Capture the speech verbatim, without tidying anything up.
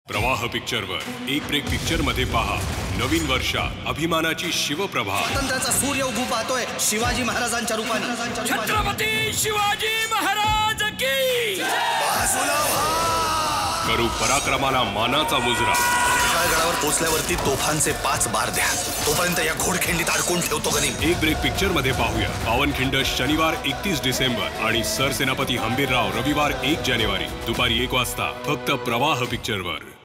प्रवाह पिक्चरवर एक break picture मध्ये पहा नवीन वर्षात अभिमानाची शिवप्रभा. स्वातंत्र्याचा सूर्य उगू पाहतोय शिवाजी महाराजांच्या रूपाने. छत्रपती शिवाजी महाराज की करू पराक्रमाला मानाचा मुजरा. गडावर पोहोचल्यावरती तोफांचे पाच बार द्या. तोपर्यंत या घोडखिंडीत अडकून ठेवतो गनिम. एक ब्रेक पिक्चर मध्ये पाहूया पावनखिंड शनिवार एकतीस डिसेंबर आणि सरसेनापती हंबीरराव रविवार एक जानेवारी दुपारी एक वाजता फक्त प्रवाह पिक्चरवर.